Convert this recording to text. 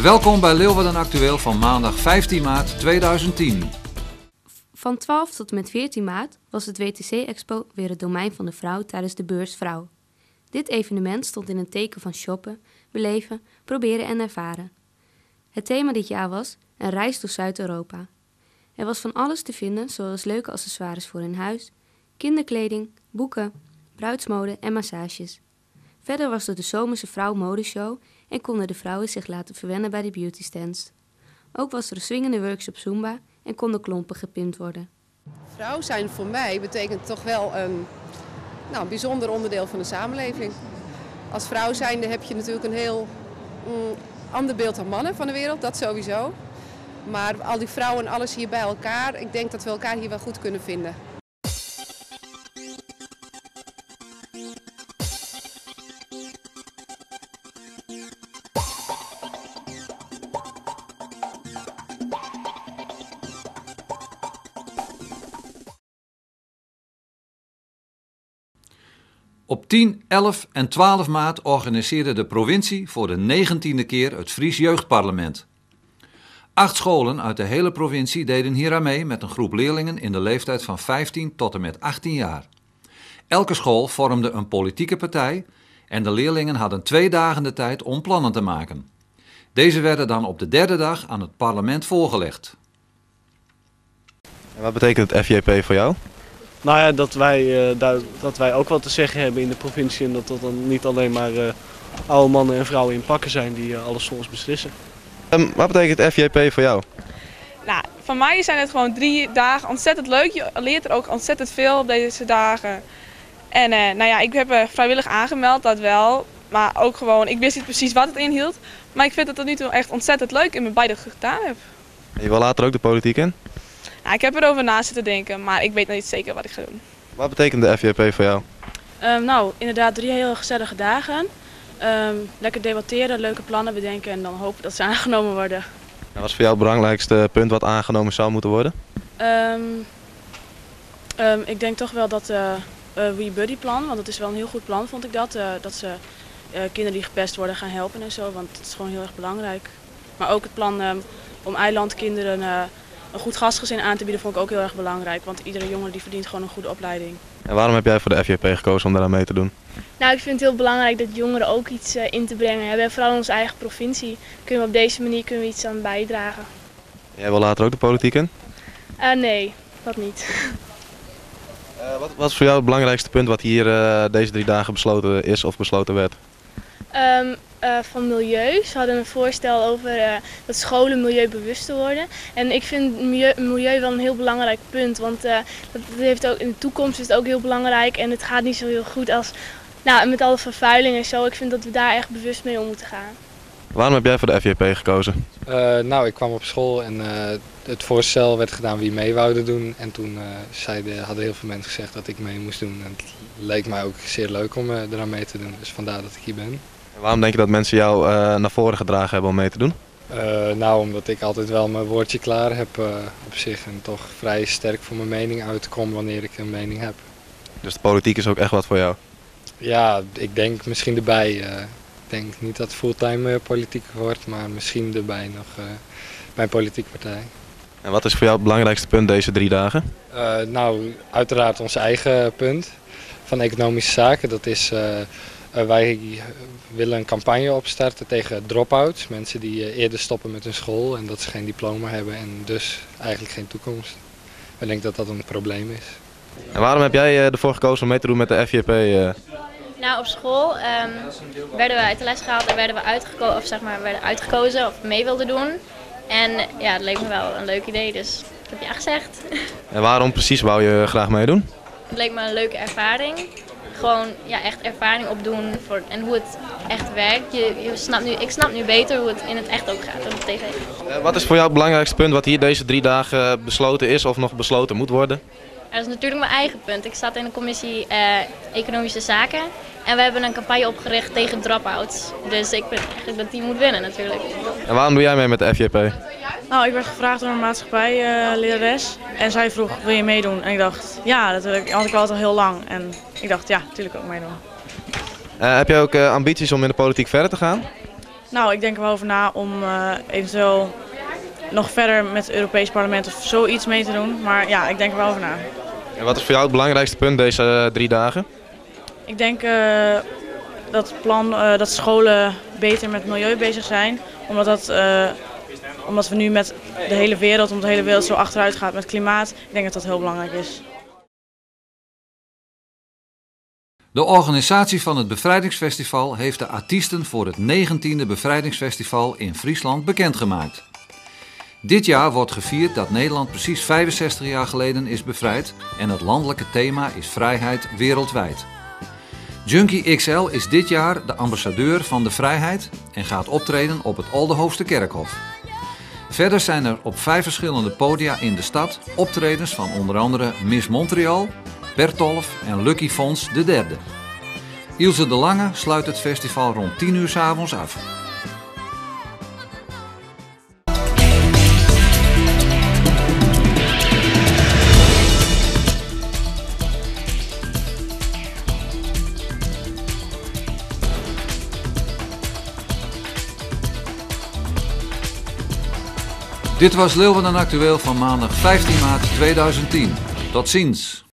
Welkom bij Leeuwarden Actueel van maandag 15 maart 2010. Van 12 tot en met 14 maart was het WTC-expo weer het domein van de vrouw tijdens de beurs Vrouw. Dit evenement stond in een teken van shoppen, beleven, proberen en ervaren. Het thema dit jaar was een reis door Zuid-Europa. Er was van alles te vinden, zoals leuke accessoires voor in huis, kinderkleding, boeken, bruidsmode en massages. Verder was er de Zomerse Vrouw modeshow en konden de vrouwen zich laten verwennen bij de beautystands. Ook was er een swingende workshop Zumba en konden klompen gepimpt worden. Vrouw zijn voor mij betekent toch wel een bijzonder onderdeel van de samenleving. Als vrouw zijnde heb je natuurlijk een heel ander beeld dan mannen van de wereld, dat sowieso. Maar al die vrouwen en alles hier bij elkaar, ik denk dat we elkaar hier wel goed kunnen vinden. Op 10, 11 en 12 maart organiseerde de provincie voor de 19e keer het Fries Jeugdparlement. 8 scholen uit de hele provincie deden hier aan mee met een groep leerlingen in de leeftijd van 15 tot en met 18 jaar. Elke school vormde een politieke partij en de leerlingen hadden 2 dagen de tijd om plannen te maken. Deze werden dan op de derde dag aan het parlement voorgelegd. En wat betekent het FJP voor jou? Nou ja, dat wij ook wat te zeggen hebben in de provincie en dat dat dan niet alleen maar oude mannen en vrouwen in pakken zijn die alles voor ons beslissen. Wat betekent het FJP voor jou? Nou, van mij zijn het gewoon 3 dagen ontzettend leuk. Je leert er ook ontzettend veel op deze dagen. En ik heb vrijwillig aangemeld, dat wel. Maar ook gewoon, ik wist niet precies wat het inhield. Maar ik vind het tot nu toe echt ontzettend leuk en me beide gedaan heb. En je wil later ook de politiek in? Nou, ik heb erover na zitten denken, maar ik weet nog niet zeker wat ik ga doen. Wat betekent de FJP voor jou? Inderdaad 3 heel gezellige dagen. Lekker debatteren, leuke plannen bedenken en dan hopen dat ze aangenomen worden. En wat is voor jou het belangrijkste punt wat aangenomen zou moeten worden? Ik denk toch wel dat We Buddy plan, want dat is wel een heel goed plan vond ik dat ze kinderen die gepest worden gaan helpen en zo, want dat is gewoon heel erg belangrijk. Maar ook het plan om eilandkinderen een goed gastgezin aan te bieden vond ik ook heel erg belangrijk, want iedere jongen die verdient gewoon een goede opleiding. En waarom heb jij voor de FJP gekozen om daaraan mee te doen? Nou, ik vind het heel belangrijk dat jongeren ook iets in te brengen hebben. En vooral in onze eigen provincie kunnen we op deze manier iets aan bijdragen. Jij wil later ook de politiek in? Nee, dat niet. Wat is voor jou het belangrijkste punt wat hier deze 3 dagen besloten is of besloten werd? Van milieu. Ze hadden een voorstel over dat scholen milieubewuster worden. En ik vind milieu wel een heel belangrijk punt, want dat heeft ook, in de toekomst is het ook heel belangrijk en het gaat niet zo heel goed als met alle vervuiling en zo. Ik vind dat we daar echt bewust mee om moeten gaan. Waarom heb jij voor de FJP gekozen? Ik kwam op school en het voorstel werd gedaan wie mee wouden doen. En toen hadden heel veel mensen gezegd dat ik mee moest doen. En het leek mij ook zeer leuk om eraan mee te doen, dus vandaar dat ik hier ben. En waarom denk je dat mensen jou naar voren gedragen hebben om mee te doen? Omdat ik altijd wel mijn woordje klaar heb op zich en toch vrij sterk voor mijn mening uitkom wanneer ik een mening heb. Dus de politiek is ook echt wat voor jou? Ja, ik denk misschien erbij. Ik denk niet dat het fulltime politiek wordt, maar misschien erbij nog bij een politieke partij. En wat is voor jou het belangrijkste punt deze 3 dagen? Uiteraard ons eigen punt van economische zaken. Dat is, wij willen een campagne opstarten tegen drop-outs. Mensen die eerder stoppen met hun school en dat ze geen diploma hebben en dus eigenlijk geen toekomst. Ik denk dat dat een probleem is. En waarom heb jij ervoor gekozen om mee te doen met de FJP? Nou, op school werden we uit de les gehaald en werden uitgekozen of we mee wilden doen. En ja, het leek me wel een leuk idee, dus ik heb ja gezegd. En waarom precies wou je graag meedoen? Het leek me een leuke ervaring. Gewoon echt ervaring opdoen en hoe het echt werkt. Ik snap nu beter hoe het in het echt ook gaat op de tv. Wat is voor jou het belangrijkste punt wat hier deze 3 dagen besloten is of nog besloten moet worden? Dat is natuurlijk mijn eigen punt. Ik zat in de commissie Economische Zaken en we hebben een campagne opgericht tegen drop-outs. Dus ik vind eigenlijk dat die moet winnen natuurlijk. En waarom doe jij mee met de FJP? Nou, ik werd gevraagd door een maatschappijlerares en zij vroeg, wil je meedoen? En ik dacht, ja, dat wil ik, want ik wou het al heel lang. En ik dacht, ja, natuurlijk ook meedoen. Heb jij ook ambities om in de politiek verder te gaan? Nou, ik denk er wel over na om eventueel nog verder met het Europees Parlement of zoiets mee te doen. Maar ja, ik denk er wel over na. En wat is voor jou het belangrijkste punt deze 3 dagen? Ik denk dat het plan dat scholen beter met milieu bezig zijn. Omdat we nu met de hele wereld zo achteruit gaat met klimaat. Ik denk dat dat heel belangrijk is. De organisatie van het Bevrijdingsfestival heeft de artiesten voor het 19e Bevrijdingsfestival in Friesland bekendgemaakt. Dit jaar wordt gevierd dat Nederland precies 65 jaar geleden is bevrijd en het landelijke thema is vrijheid wereldwijd. Junkie XL is dit jaar de ambassadeur van de vrijheid en gaat optreden op het Oldehoofster Kerkhof. Verder zijn er op 5 verschillende podia in de stad optredens van onder andere Miss Montreal, Bertolf en Lucky Fons III. Ilse de Lange sluit het festival rond 10 uur 's avonds af. Dit was Leeuwarden Actueel van maandag 15 maart 2010. Tot ziens!